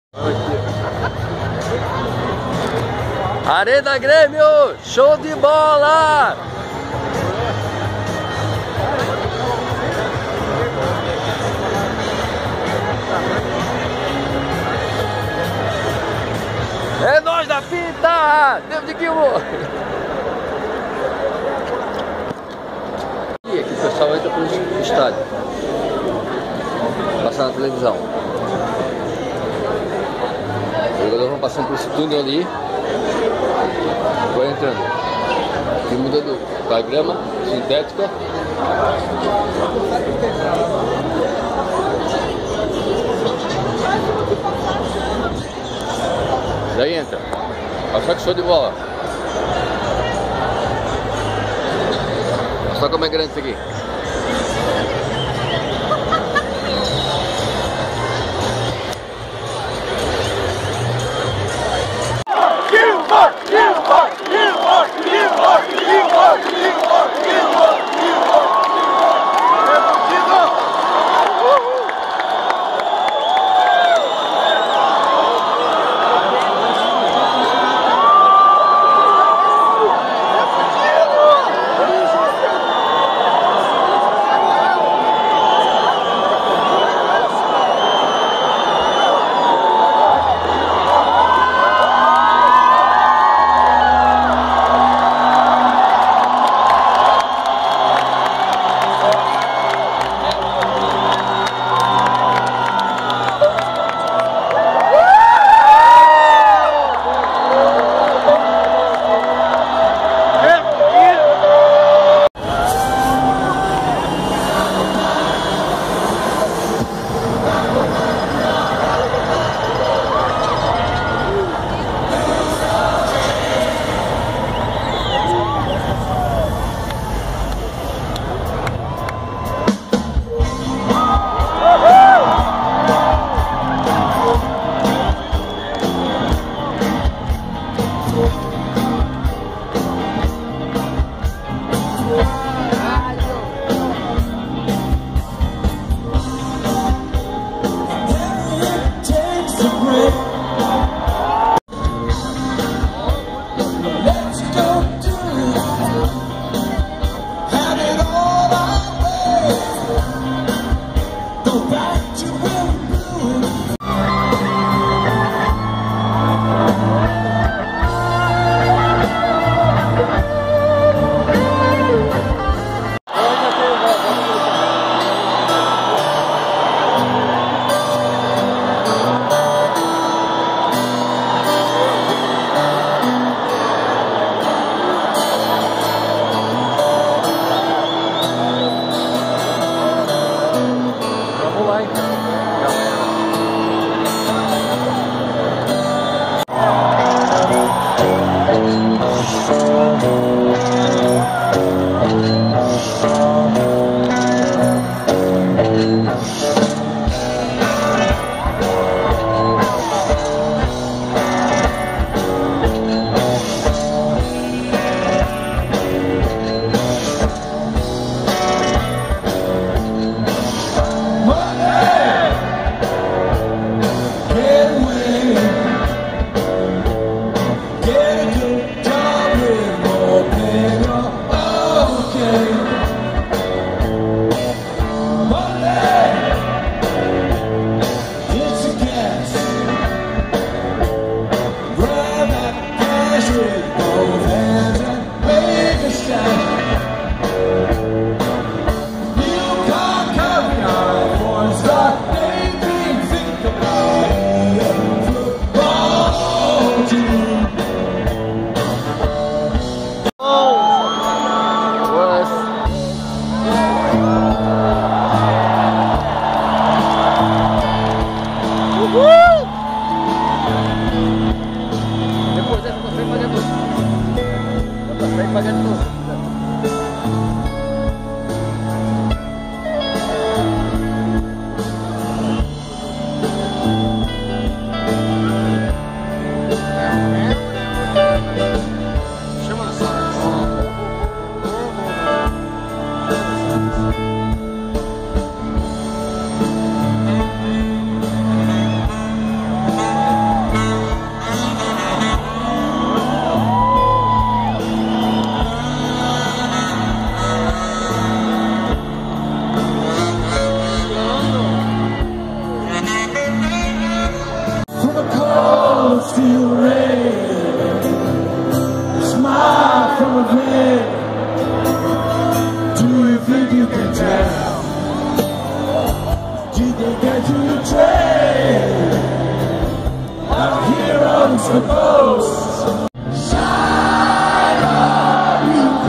Arena Grêmio, show de bola! É nós da fita! David Gilmour! E aqui o pessoal entra pro estádio. Passa na televisão. Os jogadores vão passando por esse túnel ali. Vou entrando. E mudando a grama sintética. Daí entra. Olha só que show de bola. Olha só como é grande isso aqui. steel rain, a smile from a veil. Do you think you can tell? Did they get you the train? Our heroes for ghosts. Shine on,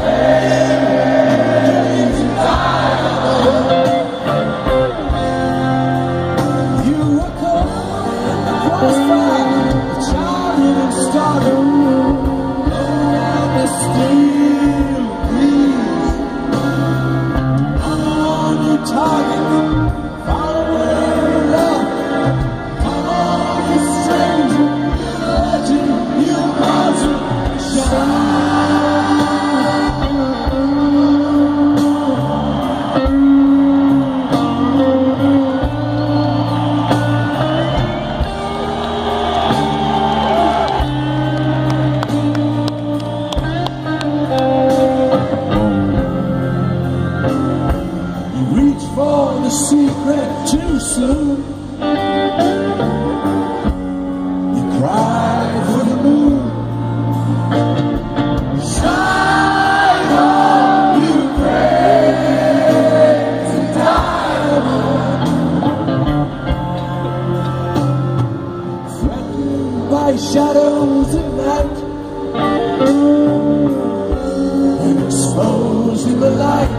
Ukraine, to die. You were caught in the crossfire, a child in stardom, around the steel breeze. I'm on your target. For the secret too soon. You cry for the moon. Shine on, Ukraine, to diamond. Threatened by shadows at night and exposed in the light.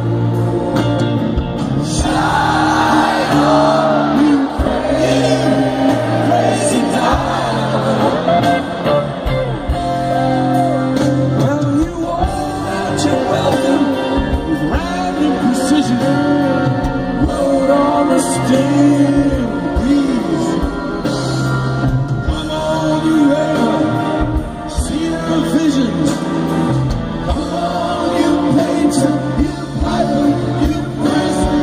Shine on, Ukraine, crazy diamond. Well, you wore out your welcome with random precision. Rode on the steel breeze. Come on, you ever see the visions? Come on, you painter, you piper, you prisoner.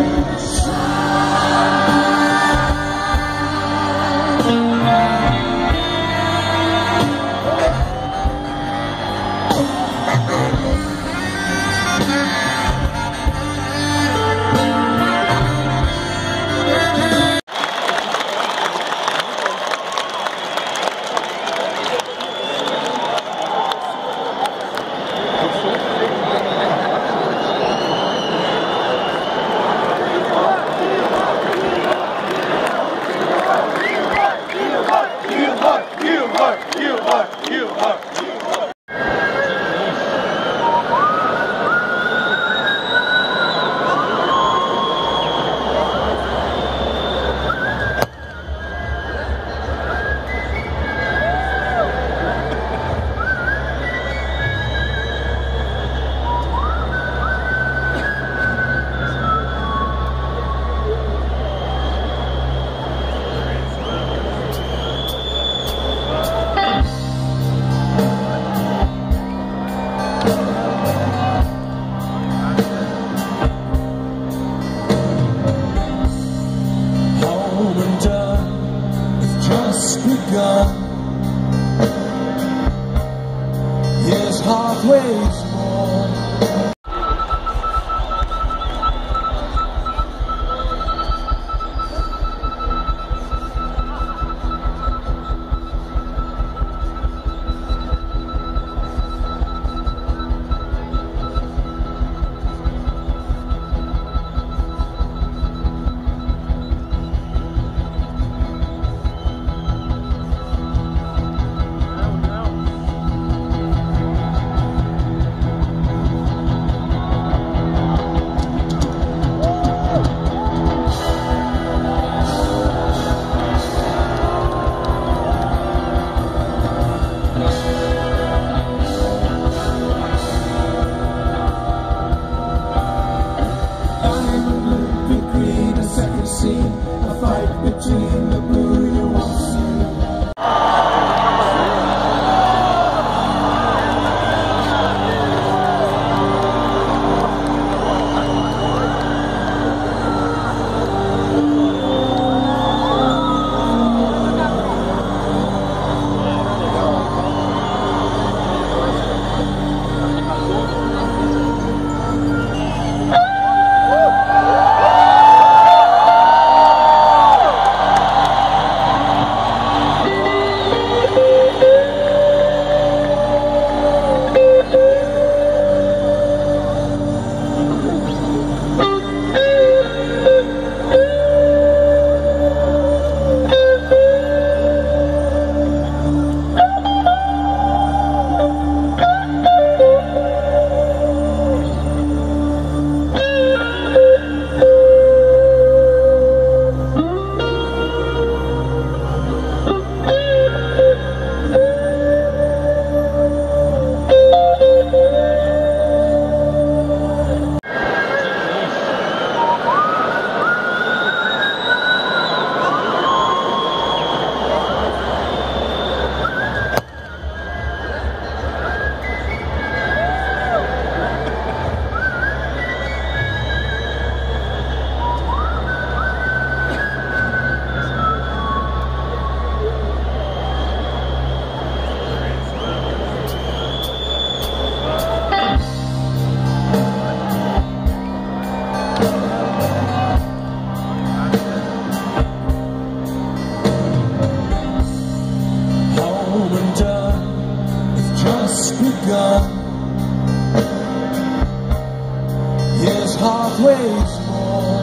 Begun. Yes, halfway more. begun. His heart weighs more.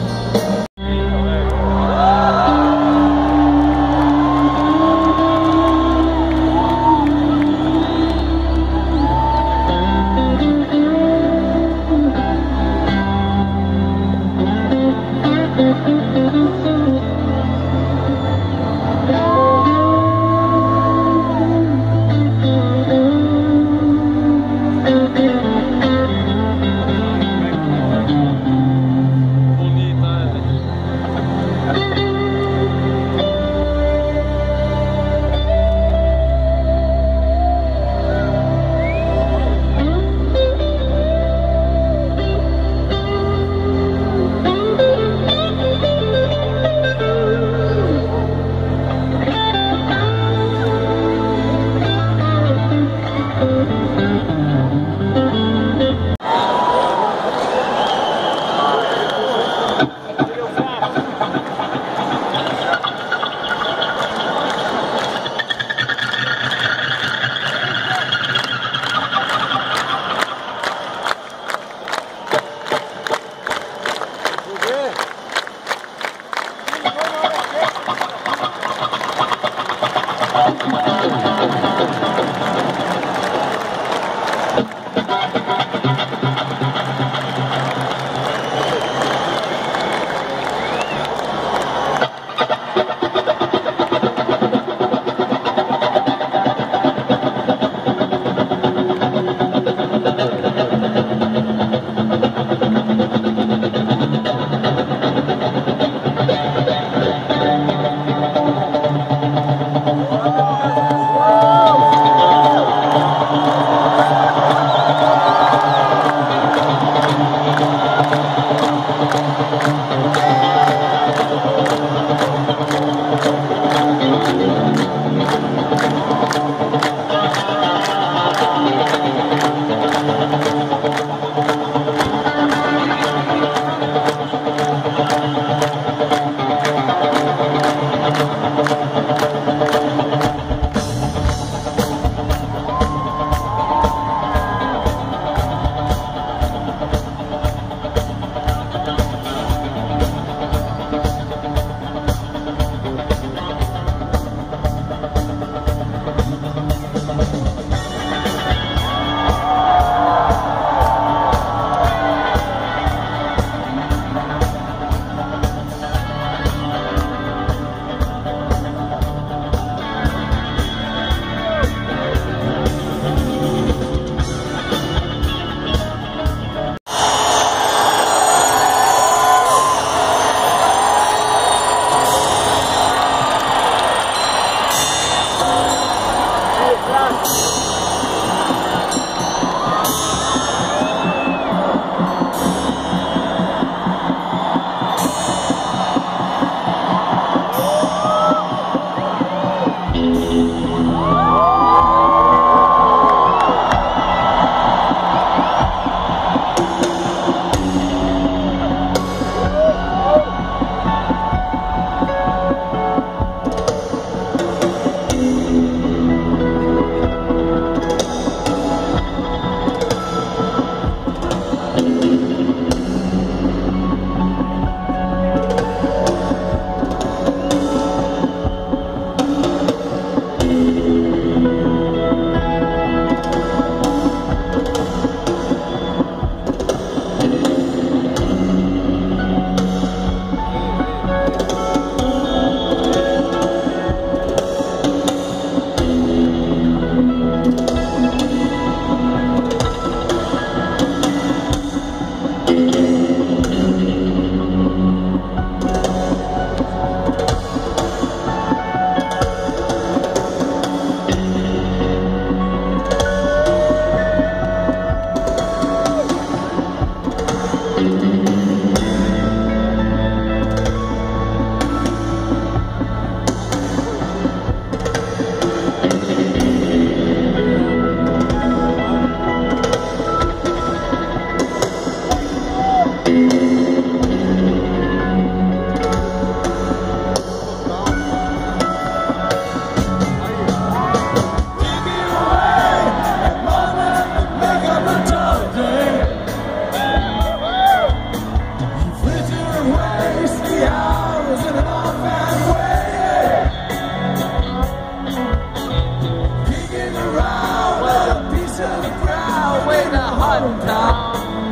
bottom down,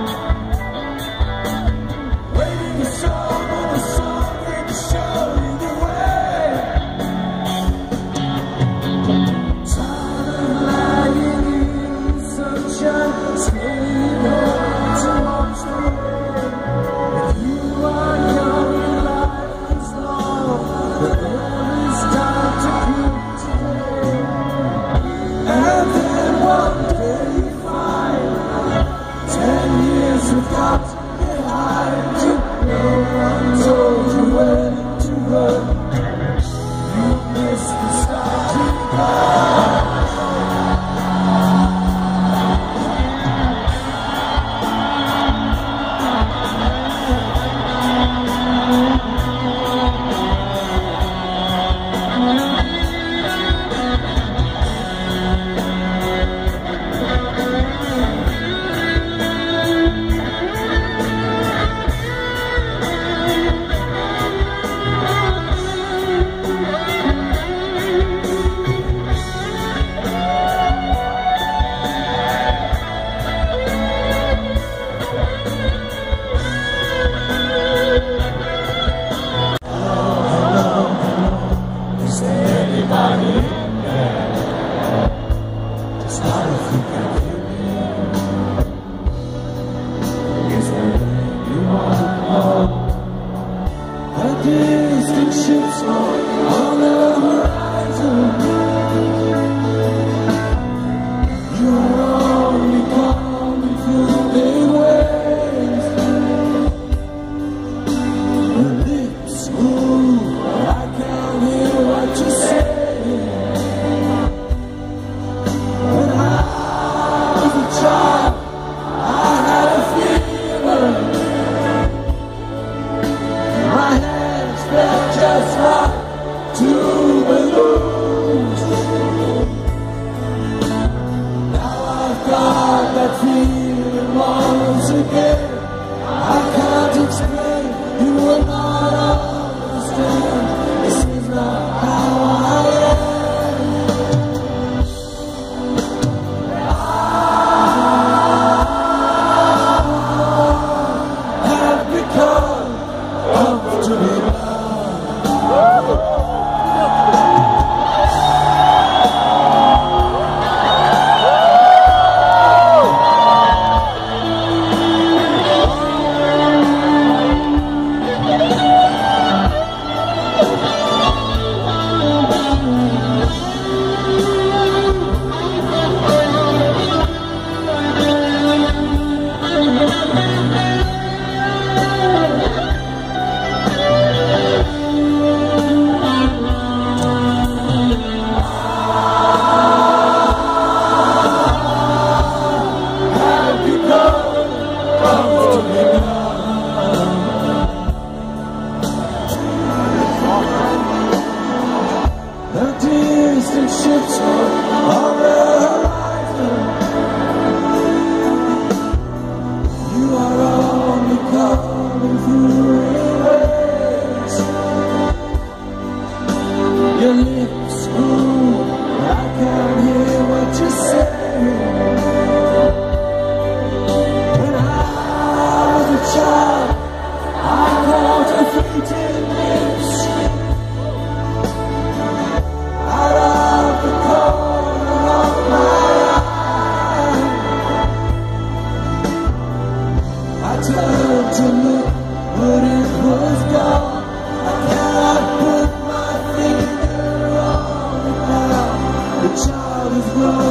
waiting for someone or something to show you the way. Tired of lying in the sunshine, staying up to watch the rain. If you are young and life is long, but there is time to keep today. And then one day you find 10 years have got behind you. No one told you when to run. You missed the starting line. Is there anybody in there? Just how to think I can be. Is there anyone home? A distant ship's on the horizon. You're only coming through the waves. Your lips move, but I can't hear what you say. When I was a child, I had a fever. My hands felt just like two balloons. Now I've got that feeling once again. I can't explain, you will not understand. This is not how I am. I have become comfortable. The distant ships on the horizon. You are only coming through in waves. Your lips move, but I can't hear what you say. When I was a child, I caught a fleeting glimpse out of the corner of my eye. I turned to look, but it was gone. I cannot put my finger on it now. The child is grown.